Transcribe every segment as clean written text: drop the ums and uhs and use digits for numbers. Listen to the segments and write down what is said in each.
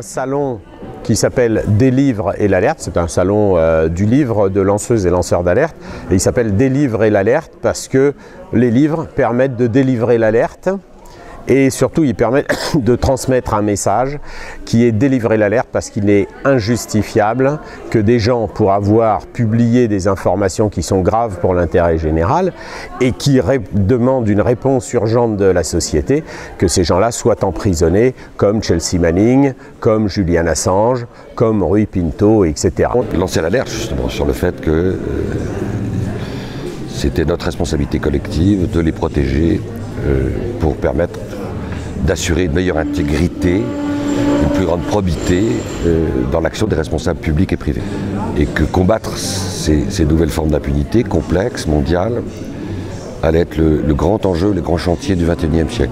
salon qui s'appelle Délivre et l'alerte. C'est un salon du livre de lanceuses et lanceurs d'alerte. Et il s'appelle Délivre et l'alerte parce que les livres permettent de délivrer l'alerte. Et surtout, il permet de transmettre un message qui est délivrer l'alerte parce qu'il est injustifiable que des gens, pour avoir publié des informations qui sont graves pour l'intérêt général et qui demandent une réponse urgente de la société, que ces gens-là soient emprisonnés comme Chelsea Manning, comme Julian Assange, comme Rui Pinto, etc. Lancer l'alerte justement sur le fait que c'était notre responsabilité collective de les protéger pour permettre d'assurer une meilleure intégrité, une plus grande probité dans l'action des responsables publics et privés. Et que combattre ces nouvelles formes d'impunité complexes, mondiales, allait être le grand enjeu, le grand chantier du XXIe siècle.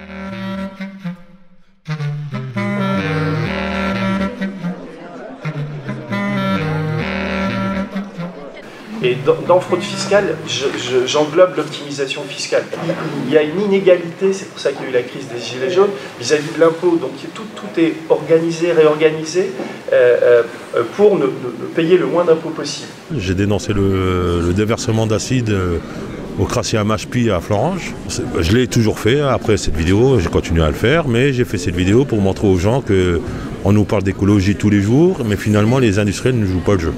Et dans fraude fiscale, j'englobe l'optimisation fiscale. Il y a une inégalité, c'est pour ça qu'il y a eu la crise des gilets jaunes, vis-à-vis de l'impôt. Donc tout est organisé, réorganisé pour ne payer le moins d'impôts possible. J'ai dénoncé le déversement d'acide au Crassier à Machepy à Florange. Je l'ai toujours fait après cette vidéo, j'ai continué à le faire, mais j'ai fait cette vidéo pour montrer aux gens qu'on nous parle d'écologie tous les jours, mais finalement les industriels ne jouent pas le jeu.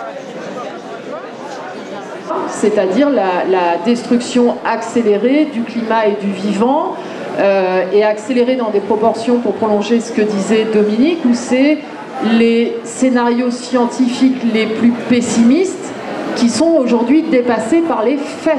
C'est-à-dire la destruction accélérée du climat et du vivant, et accélérée dans des proportions, pour prolonger ce que disait Dominique, où c'est les scénarios scientifiques les plus pessimistes qui sont aujourd'hui dépassés par les faits.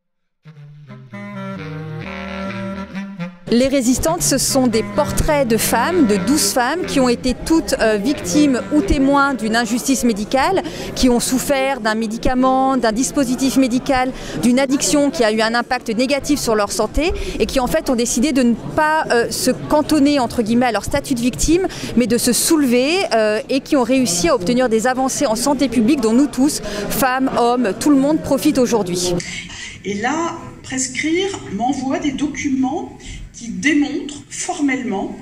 Les résistantes, ce sont des portraits de femmes, de 12 femmes qui ont été toutes victimes ou témoins d'une injustice médicale, qui ont souffert d'un médicament, d'un dispositif médical, d'une addiction qui a eu un impact négatif sur leur santé et qui en fait ont décidé de ne pas se cantonner entre guillemets à leur statut de victime, mais de se soulever et qui ont réussi à obtenir des avancées en santé publique dont nous tous, femmes, hommes, tout le monde profite aujourd'hui. Et là, Prescrire m'envoie des documents qui démontrent formellement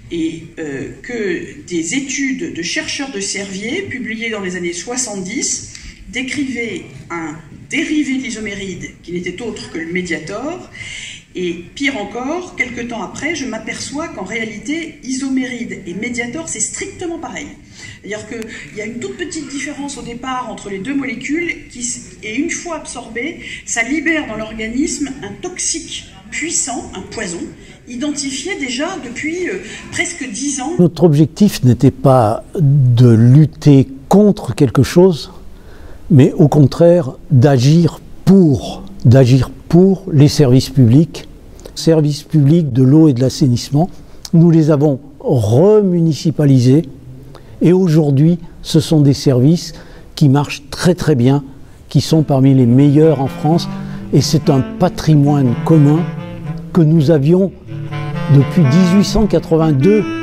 que des études de chercheurs de Servier, publiées dans les années 70, décrivaient un dérivé de l'isoméride qui n'était autre que le Mediator. Et pire encore, quelques temps après, je m'aperçois qu'en réalité, isoméride et Mediator, c'est strictement pareil. C'est-à-dire qu'il y a une toute petite différence au départ entre les deux molécules et une fois absorbées, ça libère dans l'organisme un toxique puissant, un poison, identifié déjà depuis presque 10 ans. Notre objectif n'était pas de lutter contre quelque chose, mais au contraire d'agir pour les services publics de l'eau et de l'assainissement. Nous les avons remunicipalisés et aujourd'hui ce sont des services qui marchent très très bien, qui sont parmi les meilleurs en France, et c'est un patrimoine commun que nous avions depuis 1882.